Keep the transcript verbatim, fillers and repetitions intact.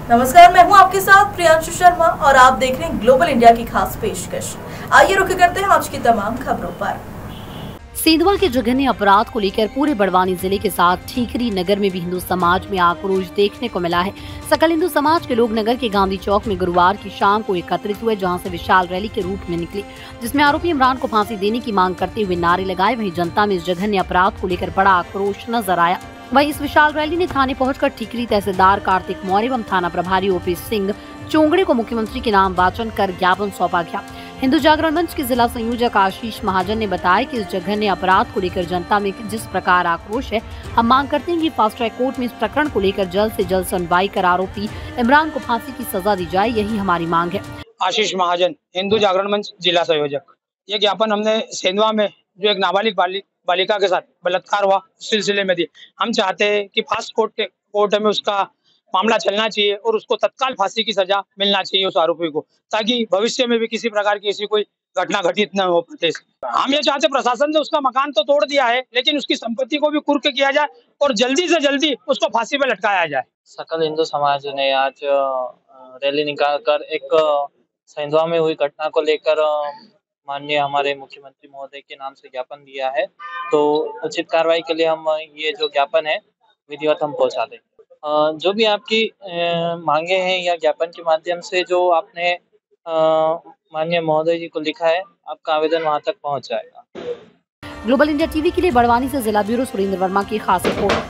नमस्कार, मैं हूं आपके साथ प्रियांशु शर्मा और आप देख रहे हैं ग्लोबल इंडिया की खास पेशकश। आइए रुक करते हैं आज की तमाम खबरों पर। सेंधवा के जघन्य अपराध को लेकर पूरे बड़वानी जिले के साथ ठीकरी नगर में भी हिंदू समाज में आक्रोश देखने को मिला है। सकल हिंदू समाज के लोग नगर के गांधी चौक में गुरुवार की शाम को एकत्रित हुए, जहां से विशाल रैली के रूप में निकली, जिसमें आरोपी इमरान को फांसी देने की मांग करते हुए नारे लगाए। वहीं जनता में इस जघन्य अपराध को लेकर बड़ा आक्रोश नजर आया। वहीं इस विशाल रैली ने थाने पहुंचकर ठीकरी तहसीलदार कार्तिक मौर्य एवं थाना प्रभारी ओपी सिंह चोंगड़े को मुख्यमंत्री के नाम वाचन कर ज्ञापन सौंपा गया। हिंदू जागरण मंच के जिला संयोजक आशीष महाजन ने बताया कि इस जघन्य अपराध को लेकर जनता में जिस प्रकार आक्रोश है, हम मांग करते हैं कि फास्ट ट्रैक कोर्ट में इस प्रकरण को लेकर जल्द से जल्द सुनवाई कर आरोपी इमरान को फांसी की सजा दी जाए, यही हमारी मांग है। आशीष महाजन, हिंदू जागरण मंच जिला संयोजक। ये ज्ञापन हमने सेंधवा में जो एक नाबालिग बालिक बालिका के साथ बलात्कार हुआ सिलसिले में दी। हम चाहते हैं कि फास्ट कोर्ट के कोर्ट में उसका मामला चलना चाहिए और उसको तत्काल फांसी की सजा मिलना चाहिए उस आरोपी को, ताकि भविष्य में भी किसी प्रकार की ऐसी कोई घटना घटित न हो पाए। हम ये चाहते, प्रशासन ने उसका मकान तो तोड़ दिया है, लेकिन उसकी संपत्ति को भी कुर्क किया जाए और जल्दी से जल्दी उसको फांसी पे लटकाया जाए। सकल हिंदू समाज ने आज रैली निकालकर एक सेंधवा में हुई घटना को लेकर माननीय हमारे मुख्यमंत्री महोदय के नाम से ज्ञापन दिया है। तो उचित कार्रवाई के लिए हम ये जो ज्ञापन है विधिवत हम पहुंचा दें। जो भी आपकी मांगे हैं या ज्ञापन के माध्यम से जो आपने माननीय महोदय जी को लिखा है, आपका आवेदन वहां तक पहुंच जाएगा। ग्लोबल इंडिया टीवी के लिए बड़वानी से जिला ब्यूरो सुरेंद्र वर्मा की खास रिपोर्ट।